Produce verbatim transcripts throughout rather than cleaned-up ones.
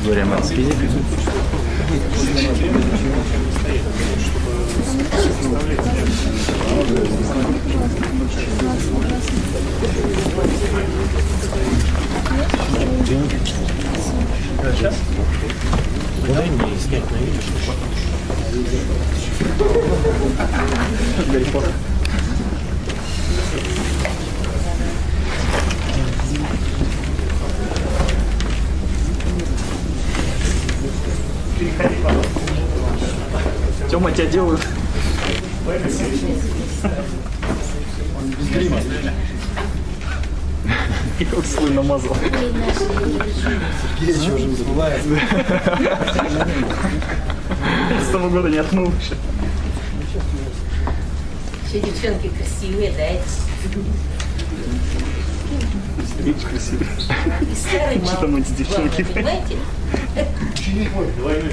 Глория Мэтт, физик. Сейчас? Дай мне снять на видео. Гарри Поттер. Переходи, пожалуйста. Тёма, тебя делают. И как слой намазал. Сергеевич уже всплывает. С того года не отмыл еще. Все девчонки красивые, да? Видишь, красивый. И старый мал. Что там эти девчонки? Понимаете? Ученик мой.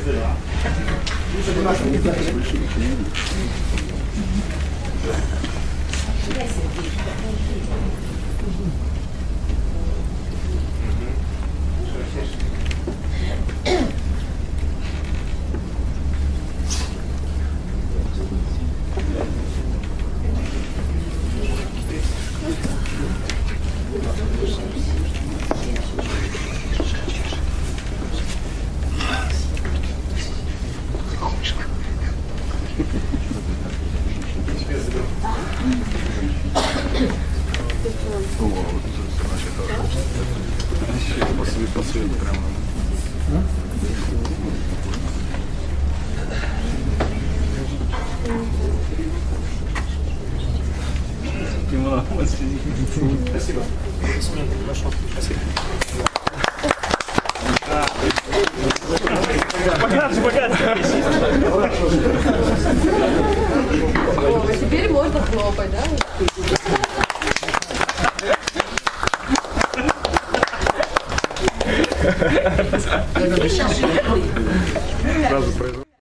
Посвет прямо. Ему спасибо. Спасибо. Покажи, покажи. Теперь можно хлопать, да? Сразу произошло.